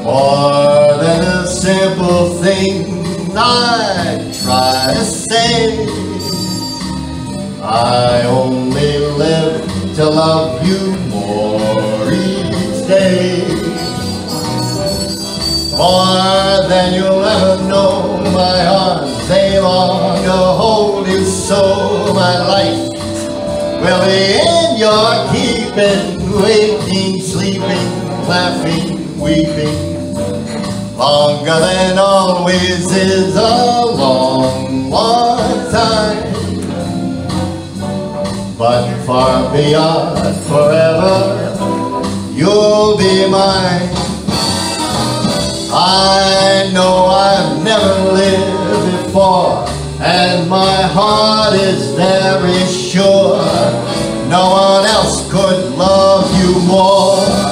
More than a simple thing I try to say. I only live to love you more each day. More than you'll ever know, my arms, they long to hold you so. My life will be in your keeping, waking, sleeping, laughing, weeping. Longer than always is a long, long time, but far beyond forever, you'll be mine. I know I've never lived before, and my heart is very sure no one else could love you more.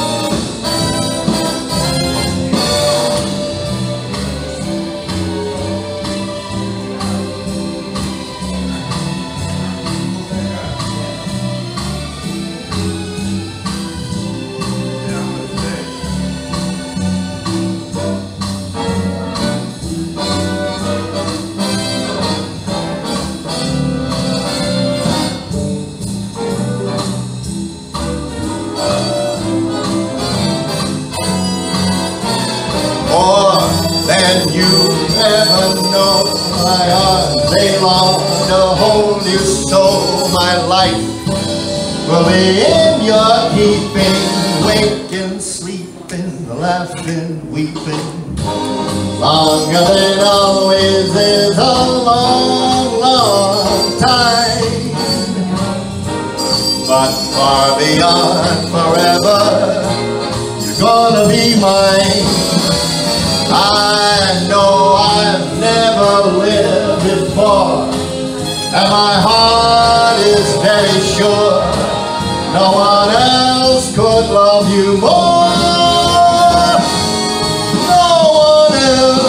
Than you ever know, my arms, they long to hold you so. My life will be in your keeping, waking, sleeping, laughing, weeping. Longer than always is a long, long time, but far beyond forever, you're gonna be mine. I know I've never lived before, and my heart is very sure no one else could love you more. No one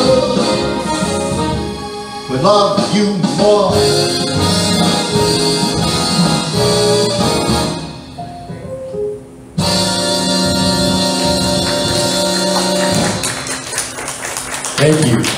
else would love you more. Thank you.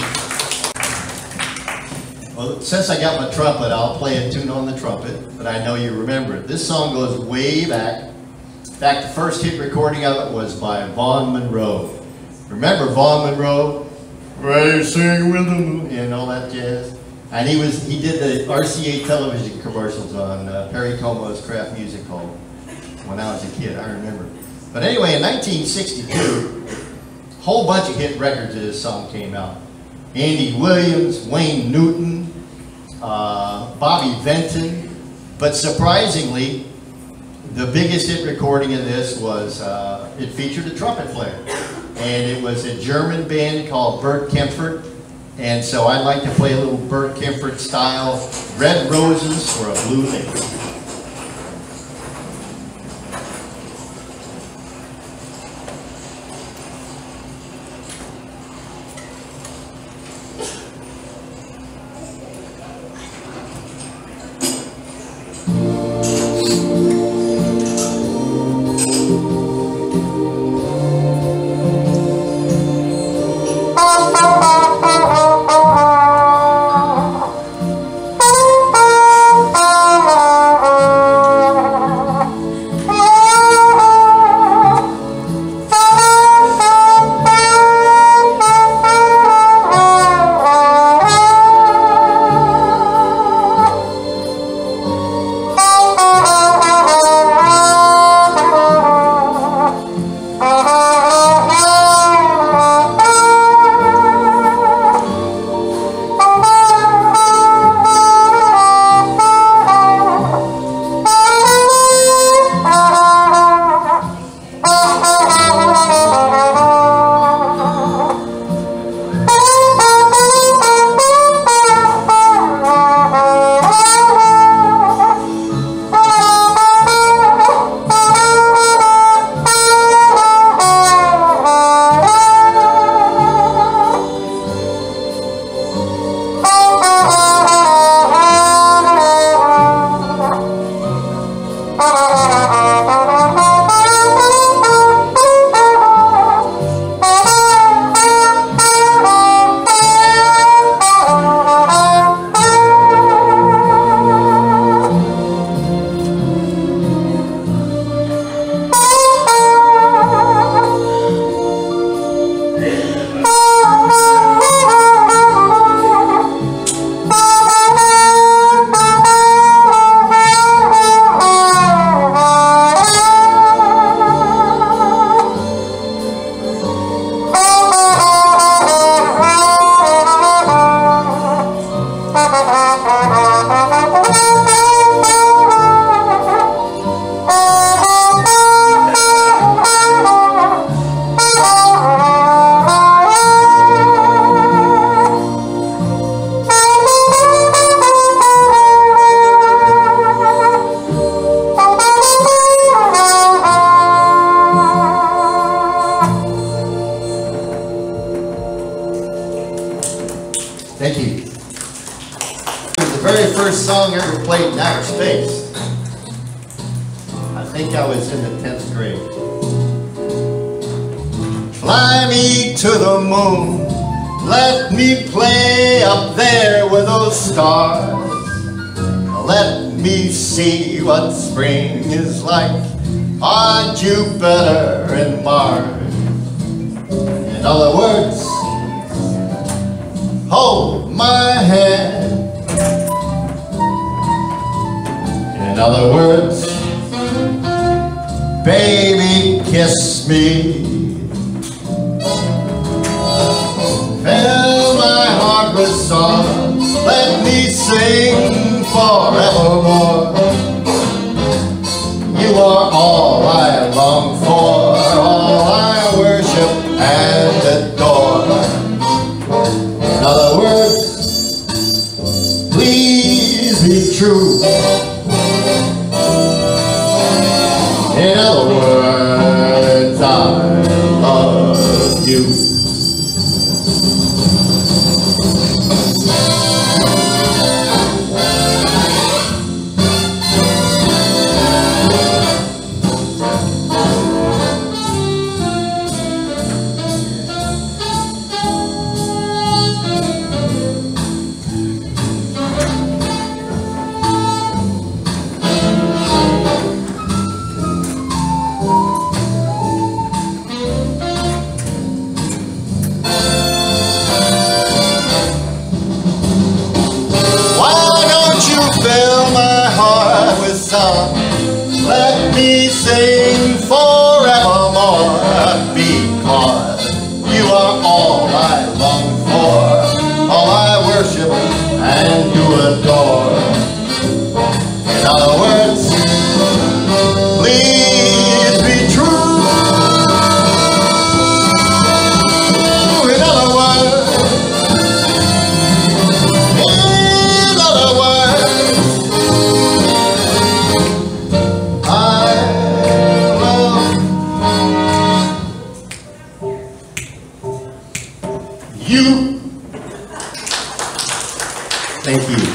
Well, since I got my trumpet, I'll play a tune on the trumpet, but I know you remember it. This song goes way back. In fact, the first hit recording of it was by Vaughn Monroe. Remember Vaughn Monroe? Racing with the moon and all that jazz. And he did the RCA television commercials on Perry Como's Kraft Music Hall when I was a kid, I remember. But anyway, in 1962, a whole bunch of hit records of this song came out. Andy Williams, Wayne Newton, Bobby Vinton. But surprisingly, the biggest hit recording of this was, it featured a trumpet player. And it was a German band called Bert Kaempfert. And so I'd like to play a little Bert Kaempfert style, Red Roses for a Blue Lady. Thank you. It was the very first song I ever played in outer space. I think I was in the 10th grade. Fly me to the moon, let me play up there with those stars. Let me see what spring is like on Jupiter and Mars. In other words, hold my hand. In other words, baby, kiss me. Fill my heart with song, let me sing forevermore. You are all I long for, all I worship and adore. In other words, please be true. In other words, I love you. Let me sing forevermore, because you are all I long for, all I worship and do adore. In other words, please be true. In other words, you. Thank you.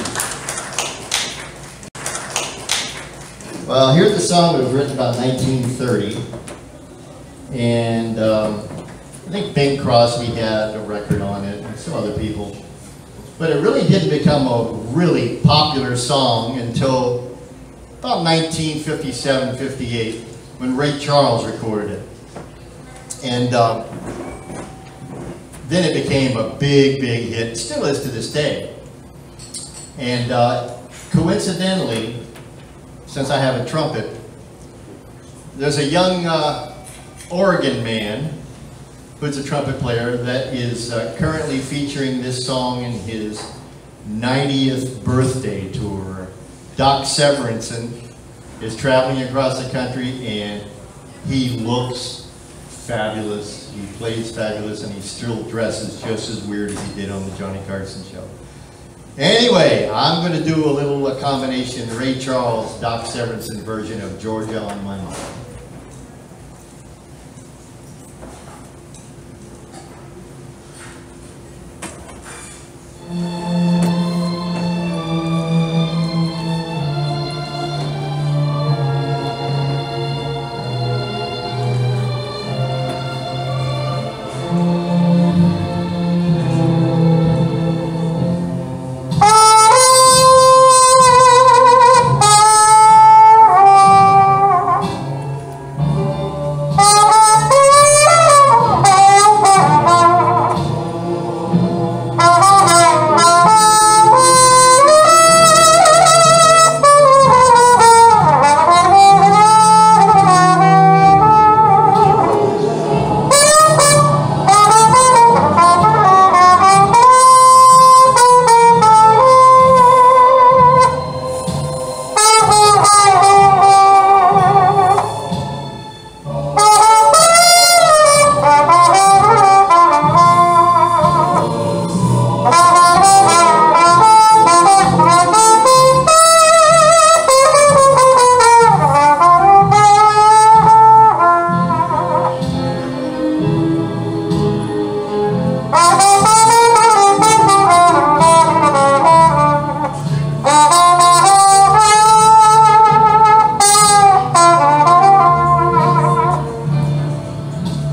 Well, here's the song that was written about 1930. And I think Bing Crosby had a record on it and some other people. But it really didn't become a really popular song until about 1957, 58, when Ray Charles recorded it. And then it became a big, big hit. It still is to this day. And coincidentally, since I have a trumpet, there's a young Oregon man who's a trumpet player that is currently featuring this song in his 90th birthday tour. Doc Severinsen is traveling across the country, and he looks fabulous. He plays fabulous, and he still dresses just as weird as he did on the Johnny Carson show. Anyway, I'm going to do a little combination Ray Charles, Doc Severinsen version of Georgia on My Mind.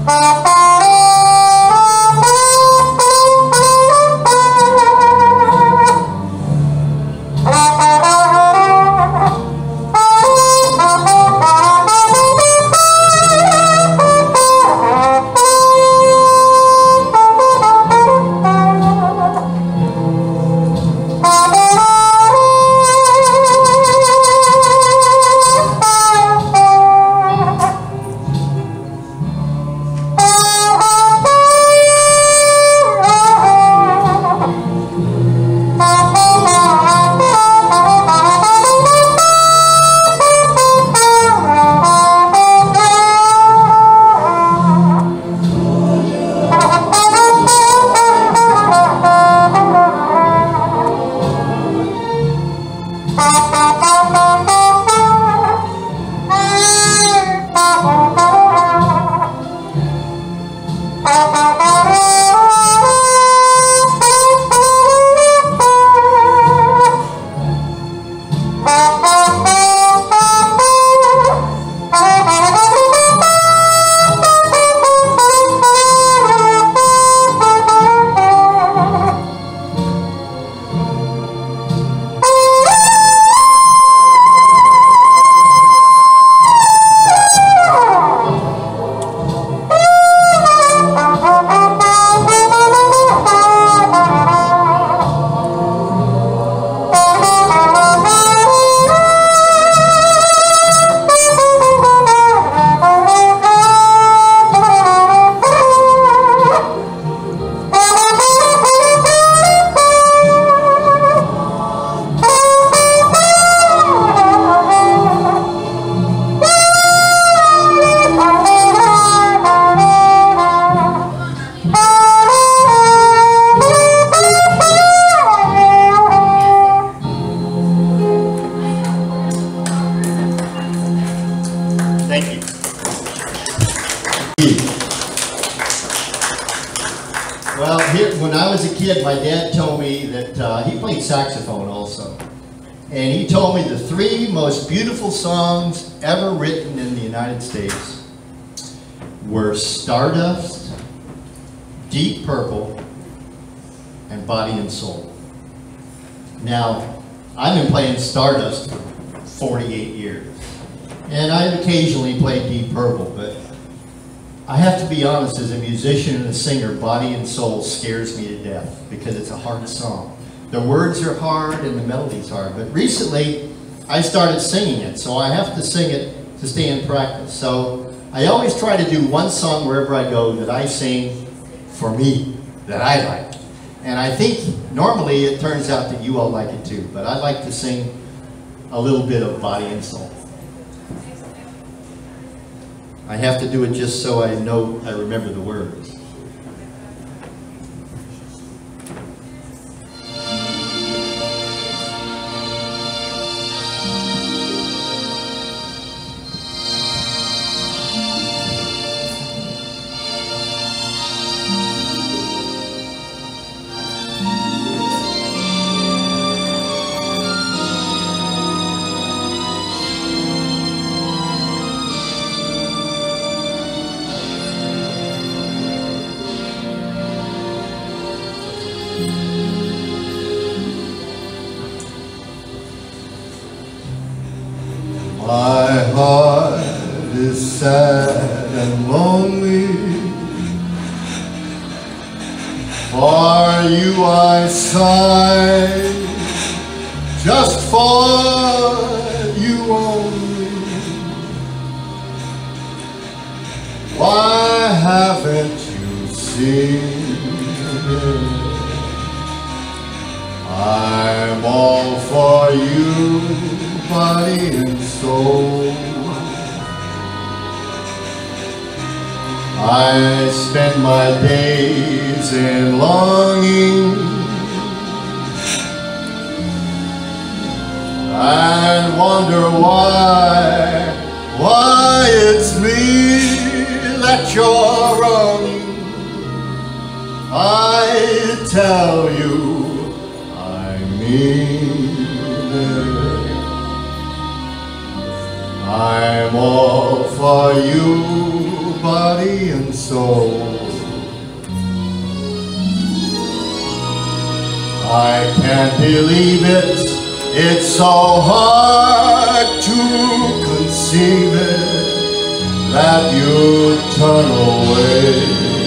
Well, when I was a kid, my dad told me that he played saxophone also. And he told me the 3 most beautiful songs ever written in the United States were Stardust, Deep Purple, and Body and Soul. Now, I've been playing Stardust for 48 years. And I've occasionally played Deep Purple, but I have to be honest, as a musician and a singer, Body and Soul scares me to death because it's a hard song. The words are hard and the melody's hard, but recently I started singing it, so I have to sing it to stay in practice. So I always try to do one song wherever I go that I sing for me, that I like. And I think normally it turns out that you all like it too, but I like to sing a little bit of Body and Soul. I have to do it just so I know I remember the words. My heart is sad and lonely. For you I sigh, just for you only. Why haven't you seen it? I'm all for you, body and soul. I spend my days in longing and wonder why it's me that you're wronging. I tell you I mean it. I'm all for you, body and soul. I can't believe it, it's so hard to conceive it, that you turn away,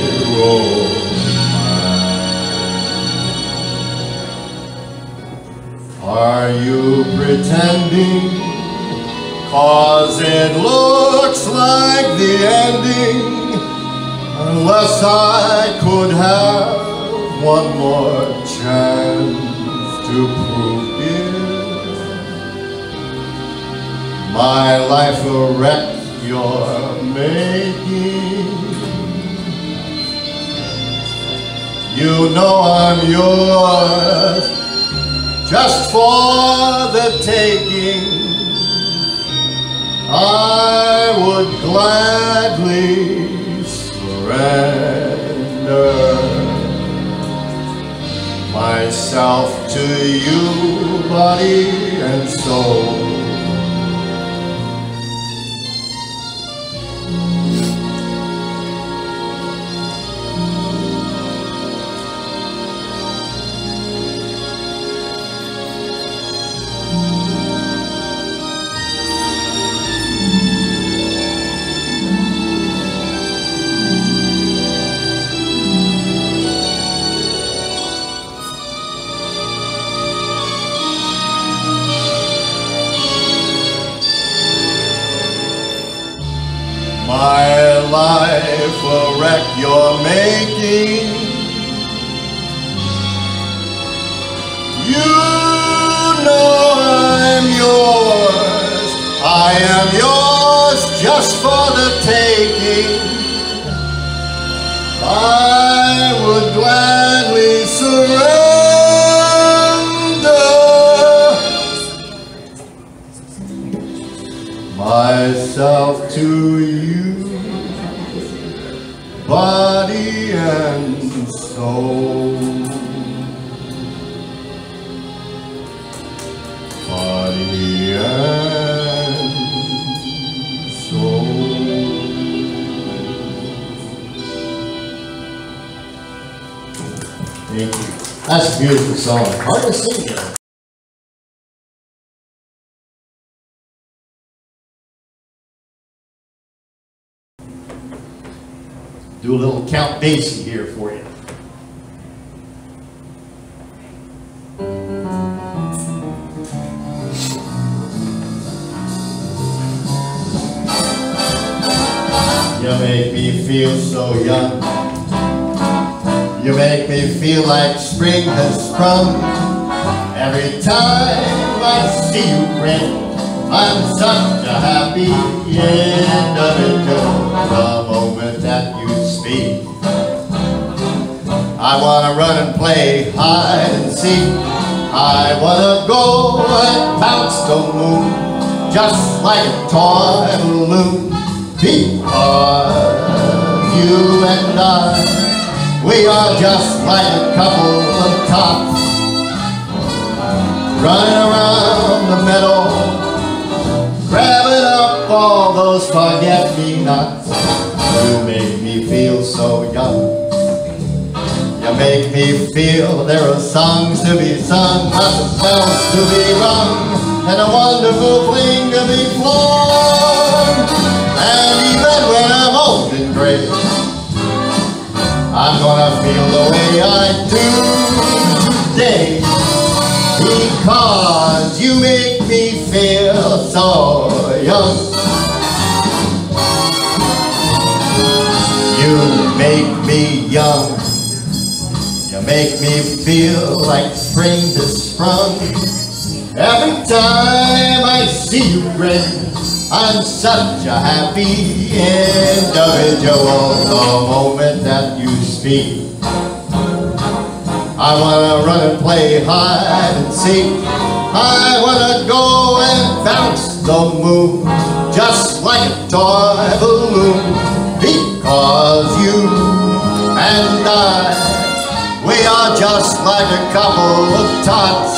romance. Are you pretending? 'Cause it looks like the ending, unless I could have one more chance to prove it. My life a wreck you're making. You know I'm yours, just for the taking. I would gladly surrender myself to you, body and soul. My life a wreck you're making. You know I'm yours, I am yours just for the taking. I would gladly surrender myself to you, body and soul. Body and soul. Thank you. That's a beautiful song. Hard to sing it. Do a little Count Basie here for you. You make me feel so young. You make me feel like spring has sprung. Every time I see you grin, I'm such a happy individual. The moment that you speak, I wanna run and play hide and seek. I wanna go and bounce the moon, just like a toy balloon. Because you and I, we are just like a couple of tots, running around the meadow, grabbing up all those forget-me-nots. You make me feel so young. You make me feel there are songs to be sung, lots of bells to be rung, and a wonderful fling to be flung. And even when I'm old and gray, I'm gonna feel the way I do today. Because you make me feel so young. You make me young. You make me feel like spring has sprung. Every time I see you grin, I'm such a happy individual. The moment that you speak, I wanna run and play hide and seek. I wanna go and bounce the moon, just like a toy balloon. Because you and I, we are just like a couple of tots,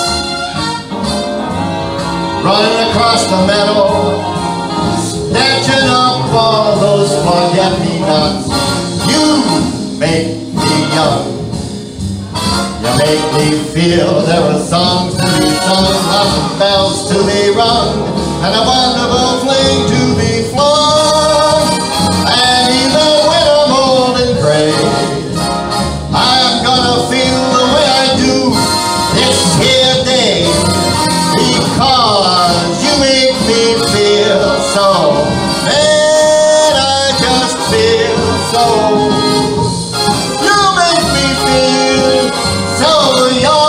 running across the meadow, snatching up all those forget me nots. You make me young. You make me feel there are songs to be sung, lots of bells to be rung, and a wonderful fling to be flung. And even when I'm old and gray, I'm gonna feel the way I do this here day, because you make me feel so, and I just feel so. You make me feel so young.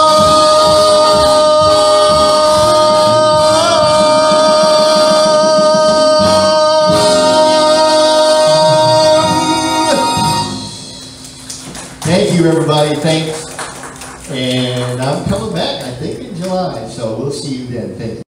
Thank you, everybody. Thanks. And I'm coming back, I think, in July. So we'll see you then. Thank you.